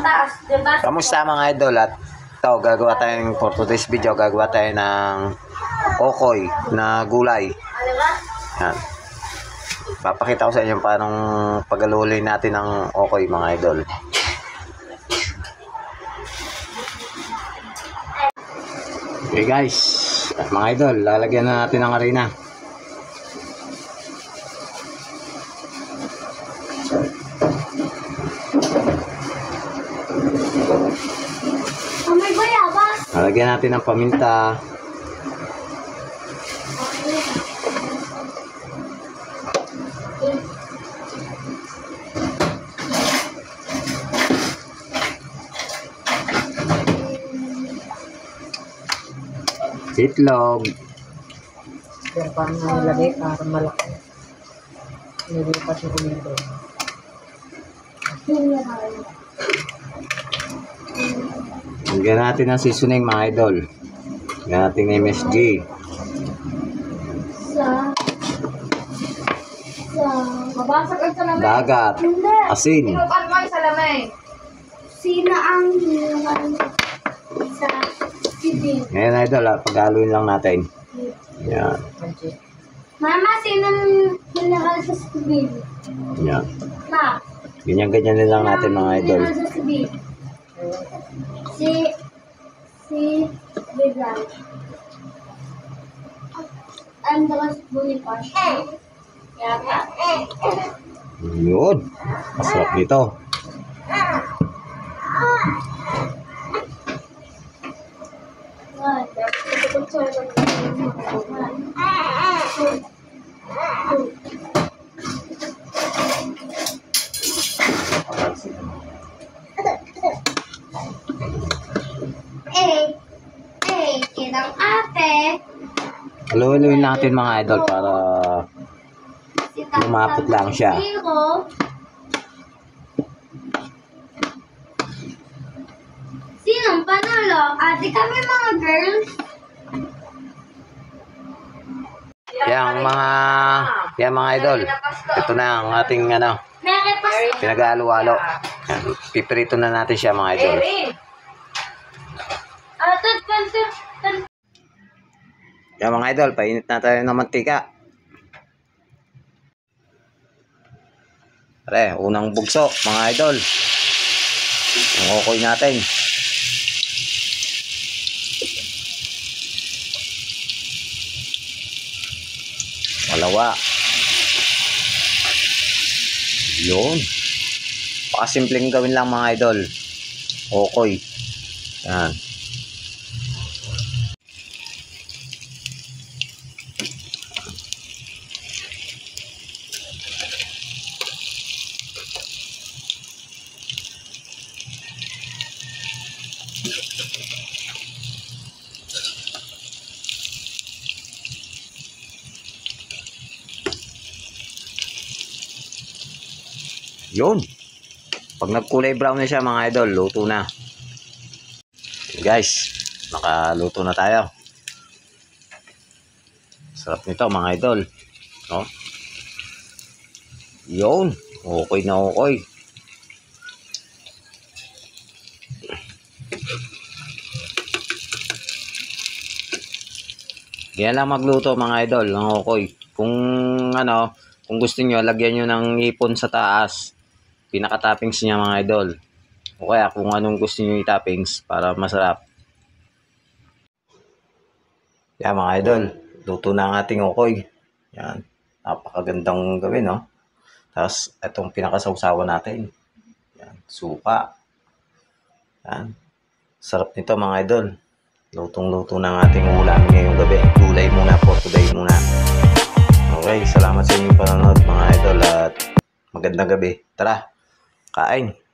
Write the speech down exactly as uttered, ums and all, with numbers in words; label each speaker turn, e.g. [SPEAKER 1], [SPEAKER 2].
[SPEAKER 1] Pataas, diba?
[SPEAKER 2] Kamusta mga idol? At ito, gagawa tayong for today's video, gagawa tayo ng okoy na gulay. Yan. Papakita ko sa inyo paano pag-alulay natin ng okoy mga idol. Okay guys, mga idol, lalagyan na natin ng harina.
[SPEAKER 1] Oh my bayabas!
[SPEAKER 2] Lalagyan natin ng paminta. Itlog.
[SPEAKER 3] Pero parang nalagay para malaki. Nilipat yung umido.
[SPEAKER 2] Lagyan natin ng seasoning mga idol. Lagyan natin ng M S G.
[SPEAKER 1] Sa... Sa...
[SPEAKER 3] Mabasag ang salamay.
[SPEAKER 2] Dagat.
[SPEAKER 1] Hindi.
[SPEAKER 2] Asin.
[SPEAKER 3] Sinukan mo yung salamay.
[SPEAKER 1] Sina ang hinuman sa sibig.
[SPEAKER 2] Ngayon idol, ah, pag-haluin lang natin. Yan.
[SPEAKER 1] Mama, sino ang hinakal sa sibig?
[SPEAKER 2] Yan.
[SPEAKER 1] Ma.
[SPEAKER 2] Ganyan-ganyan din lang natin mga idol.
[SPEAKER 1] Hinakal sa sibig. Si... Si... Bigay. Andras Boniface. Yata.
[SPEAKER 2] Yun. Masarap dito.
[SPEAKER 1] Eh, eh, kinang ate.
[SPEAKER 2] Haluin natin mga idol para
[SPEAKER 1] Si Tata
[SPEAKER 2] lumapot lang siya.
[SPEAKER 1] Zero. Sinong panalo? Ate kami mga girls.
[SPEAKER 2] Yan mga yan mga idol. Ito na ang ating ano,
[SPEAKER 1] Meron pa si...
[SPEAKER 2] pinag-halo-halo. Yan, piprito na natin siya mga idol.
[SPEAKER 1] Atot, pantot, pantot.
[SPEAKER 2] Yan mga idol, painit na tayo ng mantika. Pare, unang bugso mga idol. Ang okoy natin. Malawa. Yun. Pakasimpleng gawin lang mga idol. Okoy. Yan. Yun. Pag nagkulay brown na siya mga idol, luto na. Guys, nakaluto na tayo. Sarap nito mga idol. No? Yun. Okay na okay. Ganyan lang magluto mga idol ng okay. Kung ano, kung gusto niyo lagyan niyo ng ipon sa taas. Pinaka-toppings niya mga idol. O kaya kung anong gusto niyo i-toppings para masarap. Yan mga idol, luto na ang ating okoy. Yan, napakagandang gawin, no? Tapos itong pinakasawsawan natin. Yan, suka. Yan. Sarap nito mga idol. Lutong-luto na ang ating ulam ngayong gabi. Gulay muna po, today muna. Okay, salamat sa inyong panonood mga idol at magandang gabi. Tara, kain.